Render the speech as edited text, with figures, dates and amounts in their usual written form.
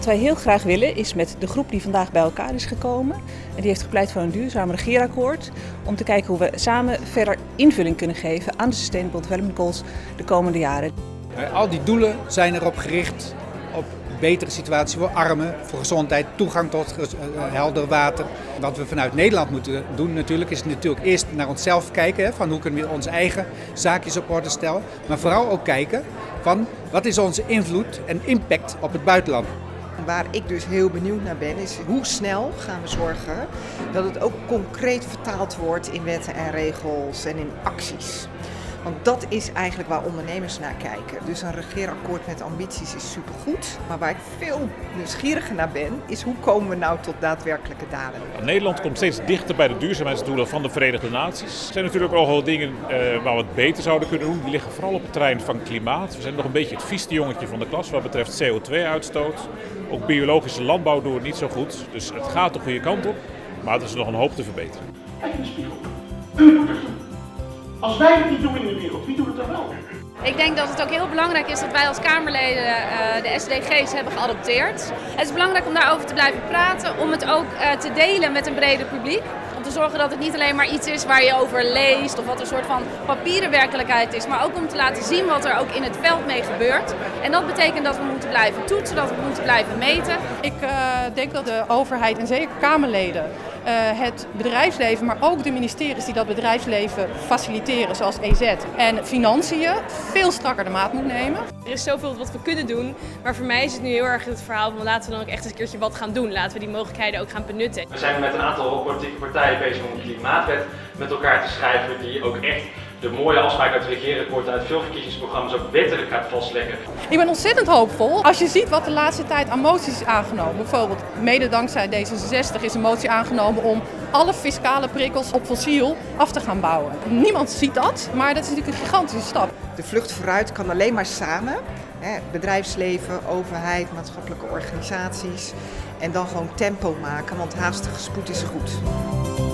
Wat wij heel graag willen is met de groep die vandaag bij elkaar is gekomen en die heeft gepleit voor een duurzaam regeerakkoord, om te kijken hoe we samen verder invulling kunnen geven aan de Sustainable Development Goals de komende jaren. Al die doelen zijn erop gericht op een betere situatie voor armen, voor gezondheid, toegang tot helder water. Wat we vanuit Nederland moeten doen natuurlijk, is natuurlijk eerst naar onszelf kijken, van hoe kunnen we onze eigen zaakjes op orde stellen. Maar vooral ook kijken van wat is onze invloed en impact op het buitenland. Waar ik dus heel benieuwd naar ben, is hoe snel gaan we zorgen dat het ook concreet vertaald wordt in wetten en regels en in acties. Want dat is eigenlijk waar ondernemers naar kijken. Dus een regeerakkoord met ambities is supergoed. Maar waar ik veel nieuwsgieriger naar ben, is hoe komen we nou tot daadwerkelijke daden. Nederland komt steeds dichter bij de duurzaamheidsdoelen van de Verenigde Naties. Er zijn natuurlijk ook wel dingen waar we het beter zouden kunnen doen. Die liggen vooral op het terrein van klimaat. We zijn nog een beetje het vieste jongetje van de klas wat betreft CO2-uitstoot. Ook biologische landbouw doen we niet zo goed. Dus het gaat de goede kant op, maar er is nog een hoop te verbeteren. Kijk in de spiegel. U moet het doen. Als wij het niet doen in de wereld, wie doet het dan wel? Ik denk dat het ook heel belangrijk is dat wij als Kamerleden de SDG's hebben geadopteerd. Het is belangrijk om daarover te blijven praten, om het ook te delen met een breder publiek. Om te zorgen dat het niet alleen maar iets is waar je over leest of wat een soort van papieren werkelijkheid is. Maar ook om te laten zien wat er ook in het veld mee gebeurt. En dat betekent dat we moeten blijven toetsen, dat we moeten blijven meten. Ik denk dat de overheid en zeker Kamerleden het bedrijfsleven, maar ook de ministeries die dat bedrijfsleven faciliteren, zoals EZ en Financiën, veel strakker de maat moet nemen. Er is zoveel wat we kunnen doen, maar voor mij is het nu heel erg het verhaal van laten we dan ook echt eens een keertje wat gaan doen. Laten we die mogelijkheden ook gaan benutten. We zijn met een aantal politieke partijen bezig om een klimaatwet met elkaar te schrijven die ook echt de mooie afspraak uit het regeerakkoord uit veel verkiezingsprogramma's ook wettelijk gaat vastleggen. Ik ben ontzettend hoopvol. Als je ziet wat de laatste tijd aan moties is aangenomen. Bijvoorbeeld mede dankzij D66 is een motie aangenomen om alle fiscale prikkels op fossiel af te gaan bouwen. Niemand ziet dat, maar dat is natuurlijk een gigantische stap. De vlucht vooruit kan alleen maar samen. Bedrijfsleven, overheid, maatschappelijke organisaties. En dan gewoon tempo maken, want haastige spoed is goed.